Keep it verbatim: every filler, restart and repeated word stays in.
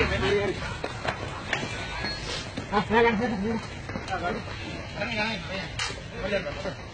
Ah, silakan, silakan. Silakan. Sekarang yang lain, ya. Boleh, Pak.